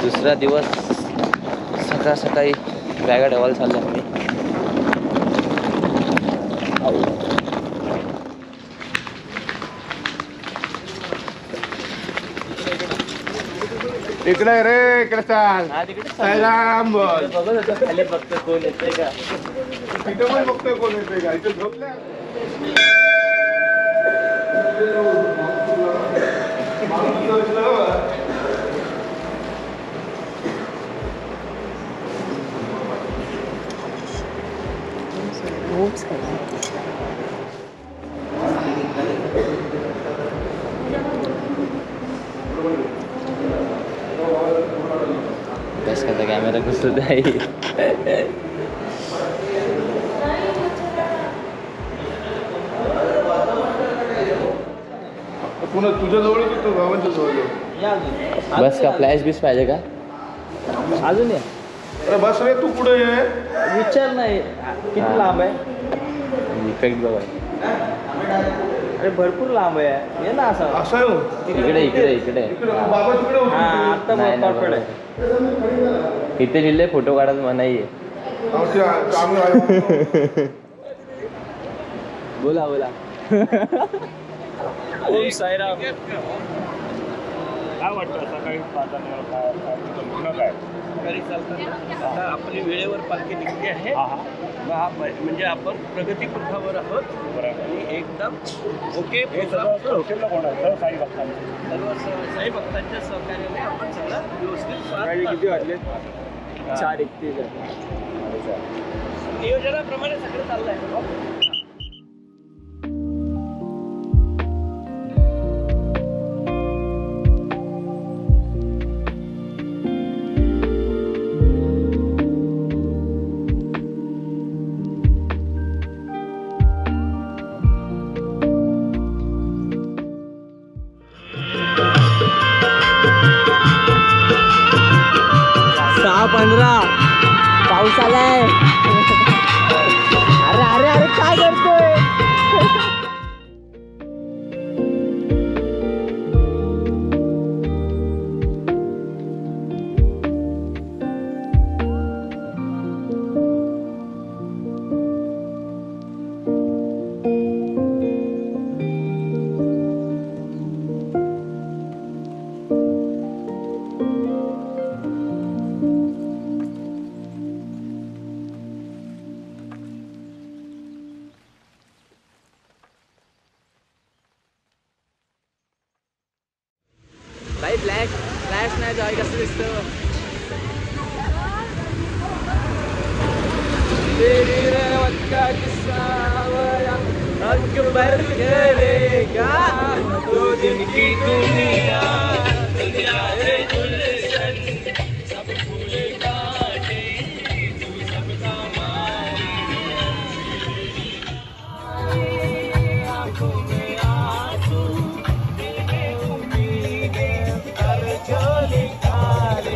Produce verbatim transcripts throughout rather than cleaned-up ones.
दुसरा दिवस सकाळ सकाळी बॅगा ठेवायला चाललो आम्ही. इकडे रे इकडे चाल. सलाम बोल. बघत होतो खाली फक्त कोण येतंय का. तिथं पण बघतोय कोण येतंय का. इथं झोपल्या. बस का कॅमेरा घुसत आहे. पुन्हा तुझ्या जवळ येतो भावांच्या जवळ. बस का फ्लॅश बीस पाहिजे का अजून या. अरे बस रे तू पुढे ये. विचार नाही किती लांब आहे. इफेक्ट बघा. अरे भरपूर लांब आहे. ये ना असं असं आहे. इकडे इकडे इकडे बाबा तिकडे होते. आता परफेक्ट आहे. इथे लिहिले फोटो काढायला मनाई आहे. बोला बोला. ओम साईराम. काय वाटतं सकाळी पाहताना काय काय सकाळी चालताना आता आपली वेळेवर पालखी निघते आहे. हा म्हणजे आपण प्रगती पथावर आहोत. आणि एकदम ओके. हे सगळं कोण आहे. सर्व साई भक्तांचे सर्व साई भक्तांच्या सहकार्याने आपण सगळं व्यवस्थित. किती वाजले. चार एकतीस नियोजनाप्रमाणे सगळं चाललंय. सहा पंधरा पाऊस आलाय. अरे अरे अरे काय करतोय. भाई ब्लॅक फ्लॅश नाही जाय कसं दिसतं. तेरी रहमत का किस्सा अकबर करेगा दो दिन की दुनिया. दुनिया है गुलशन सब फूल काटे तू सबका माली. आंखों में आंसू दिल में उम्मीदें कर झोली खाली.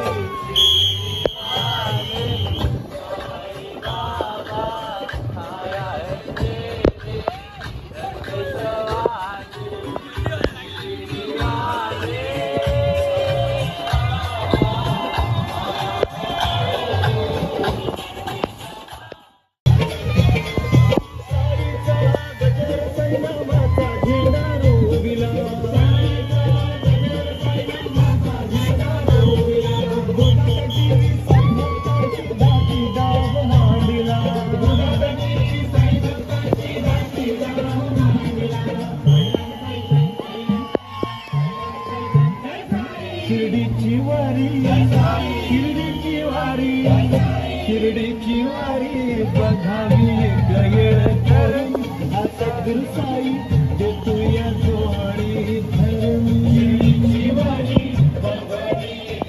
शिर्डीची वारी शिर्डीची वारी शिर्डीची वारी बघावी गयळ करून सद्गुरु साई देतो या जोडी धरून. शिर्डीची वारी बघावी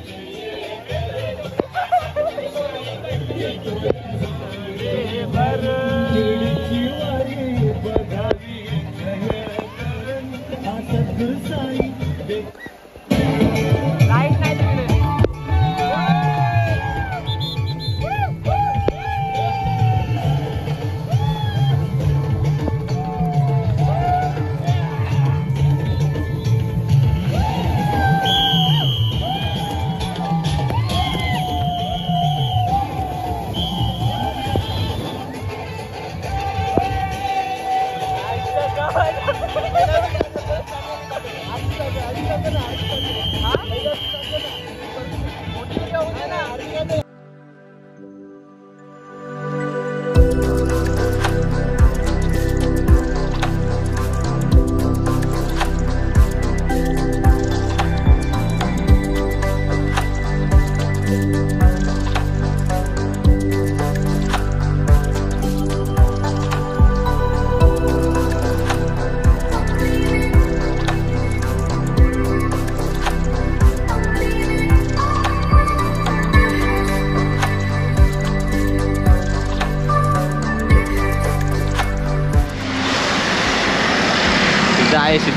शिर्डीची वारी बघावी गयळ करून सद्गुरु साई देतो. लाईट नाही तिकडे.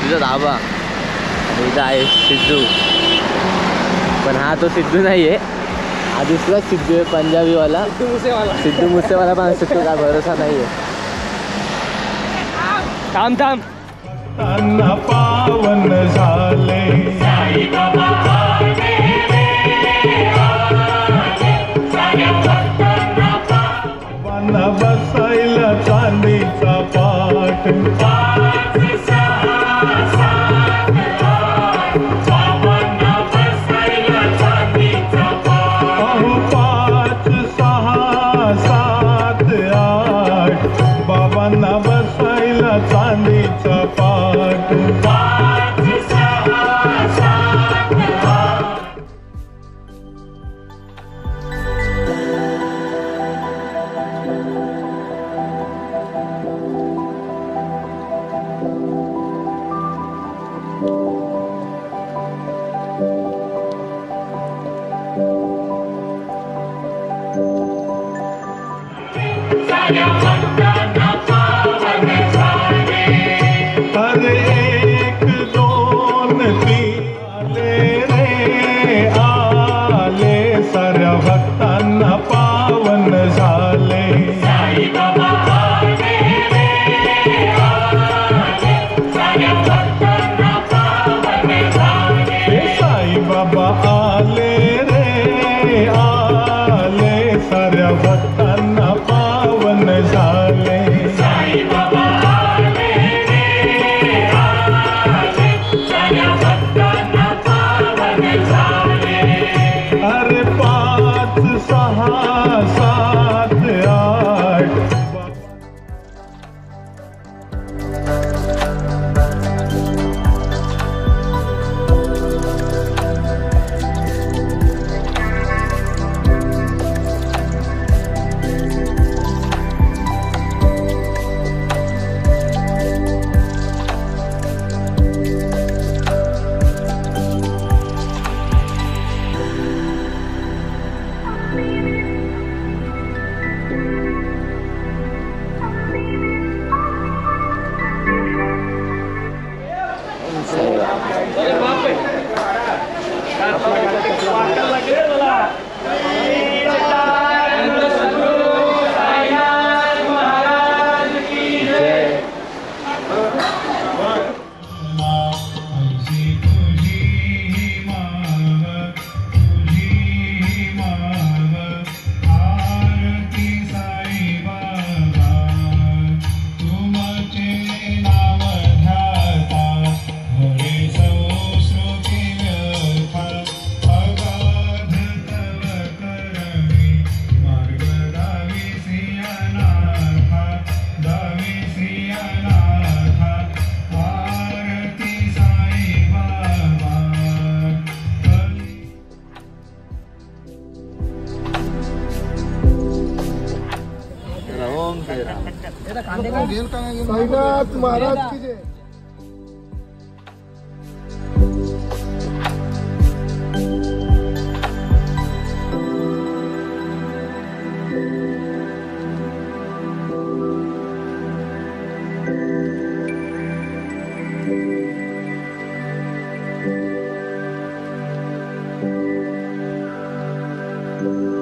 सिद्धूचा धाबा आणि इथं आहे सिद्धू, पण हा तो सिद्धू नाही आहे, हा दुसराच सिद्धू आहे पंजाबीवाला, सिद्धू मुसेवाला. सिद्धू मुसेवाला पण असू शकतो, काय भरोसा नाही आहे. थांब थांब त्यांना पावन झाले साई बाबा आले रे आले, साऱ्या भक्तांना पावन बसायला चांदीचा पाट, पाच सहा सात आठ बाबांना बसायला चांदीचा पाट, अहो पाच सहा सात आठ बाबांना बसायला चांदीचा पाट, पाच सहा सात आठ. साऱ्या भक्तांना पावन झाले, अरे एक दोन तीन आले रे आले, साऱ्या भक्तांना पावन झाले साई बाबा आले रे आले, साऱ्या भक्तांना पावन झाले, साई बाबा आले रे आले, साऱ्या भक्तांना पावन झाले, साई बाबा आले रे आले, साऱ्या भक्तांना पावन झाले, अरे पाच सहा सात आठ. साईनाथ महाराज की जय. you.